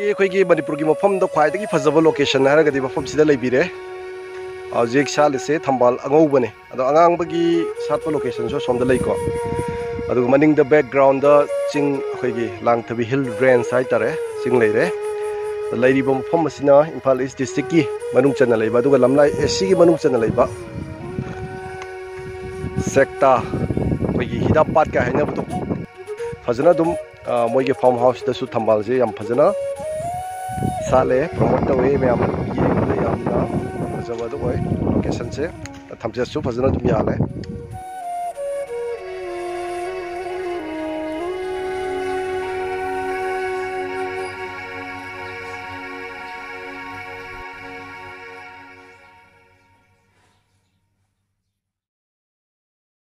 ꯑꯩꯈꯣꯏꯒꯤ ꯃꯅꯤꯄꯨꯔꯒꯤ ꯃꯐꯝꯗ ꯈ꯭ꯋꯥꯏꯗꯒꯤ ꯐꯖꯕ ꯂꯣꯀꯦꯁꯟ ꯍꯥꯏꯔꯒꯗꯤ ꯃꯐꯝꯁꯤꯗ ꯂꯩꯕꯤꯔꯦ ꯍꯧꯖꯤꯛ ꯁꯥꯠꯂꯤꯁꯦ ꯊꯝꯕꯥꯜ ꯑꯉꯧꯕꯅꯦ ꯑꯗꯣ ꯑꯉꯥꯡꯕꯒꯤ ꯁꯥꯠꯄ ꯂꯣꯀꯦꯁꯟꯁꯨ ꯑꯁꯣꯝꯗ ꯂꯩꯀꯣ ꯑꯗꯨꯒ ꯃꯅꯤꯡꯗ ꯕꯦꯛꯒ꯭ꯔꯥꯎꯟꯗ ꯆꯤꯡ ꯑꯩꯈꯣꯏꯒꯤ ꯂꯥꯡꯊꯕꯤ ꯍꯤꯜ ꯔꯦꯟꯖ ꯍꯥꯏꯇꯥꯔꯦ ꯆꯤꯡ ꯂꯩꯔꯦ ꯂꯩꯔꯤꯕ ꯃꯐꯝ ꯑꯁꯤꯅ ꯏꯝꯐꯥꯜ ꯏꯁ ꯗꯤꯁꯇ꯭ꯔꯤꯛꯀꯤ ꯃꯅꯨꯡ ꯆꯟꯅ ꯂꯩꯕ ꯑꯗꯨꯒ ꯂꯝꯂꯥꯏ ꯑꯦꯁꯤꯒꯤ ꯃꯅꯨꯡ ꯆꯟꯅ ꯂꯩꯕ ꯁꯦꯛꯇꯥ ꯑꯩꯈꯣꯏꯒꯤ ꯍꯤꯗꯥꯝ ꯄꯥꯠꯀ ꯍꯥꯏꯅꯕꯗꯣ ꯐꯖꯅ ꯑꯗꯨꯝ ꯃꯣꯏꯒꯤ ꯐꯥꯔꯝ ꯍꯥꯎꯁꯇꯁꯨ ꯊꯝꯕꯥꯜꯁꯦ ꯌꯥꯝ ꯐꯖꯅ ꯁꯥꯠꯂꯦ ꯄ꯭ꯔꯣꯃꯣꯠ ꯇꯧꯋꯦ ꯃꯌꯥꯝ ꯌꯦꯡꯕꯗ ꯌꯥꯝꯅ ꯐꯖꯕꯗ ꯑꯣꯏ ꯂꯣꯀꯦꯁꯟꯁꯦ ꯊꯝꯆꯦꯠꯁꯨ ꯐꯖꯅ ꯑꯗꯨꯝ ꯌꯥꯜꯂꯦ